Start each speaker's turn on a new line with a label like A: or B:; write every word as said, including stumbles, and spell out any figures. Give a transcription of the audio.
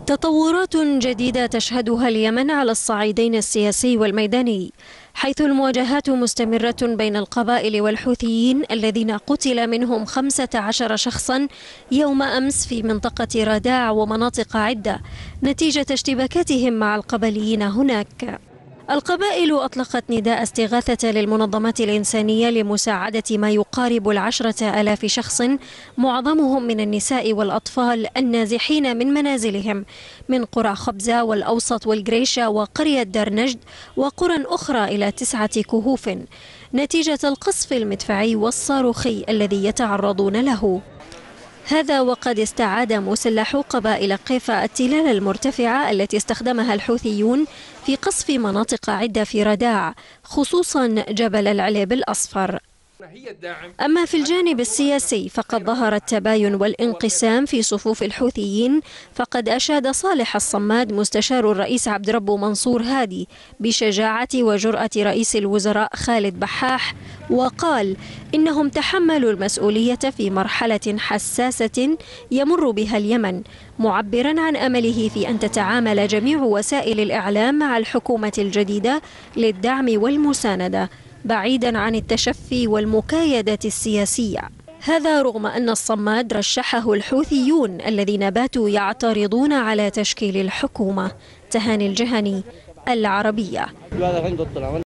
A: تطورات جديدة تشهدها اليمن على الصعيدين السياسي والميداني، حيث المواجهات مستمرة بين القبائل والحوثيين الذين قتل منهم خمسة عشر شخصا يوم أمس في منطقة راداع ومناطق عدة نتيجة اشتباكاتهم مع القبليين هناك. القبائل أطلقت نداء استغاثة للمنظمات الإنسانية لمساعدة ما يقارب العشرة آلاف شخص، معظمهم من النساء والأطفال النازحين من منازلهم من قرى خبزة والأوسط والقريشة وقرية درنجد وقرى أخرى إلى تسعة كهوف نتيجة القصف المدفعي والصاروخي الذي يتعرضون له. هذا وقد استعاد مسلحو قبائل قيفا التلال المرتفعة التي استخدمها الحوثيون في قصف مناطق عدة في راداع، خصوصا جبل العليب الأصفر. أما في الجانب السياسي فقد ظهر التباين والانقسام في صفوف الحوثيين، فقد أشاد صالح الصماد مستشار الرئيس عبد ربه منصور هادي بشجاعة وجرأة رئيس الوزراء خالد بحاح، وقال إنهم تحملوا المسؤولية في مرحلة حساسة يمر بها اليمن، معبرا عن أمله في أن تتعامل جميع وسائل الإعلام مع الحكومة الجديدة للدعم والمساندة بعيدا عن التشفي والمكايدة السياسية. هذا رغم أن الصماد رشحه الحوثيون الذين باتوا يعترضون على تشكيل الحكومة. تهاني الجهني، العربية.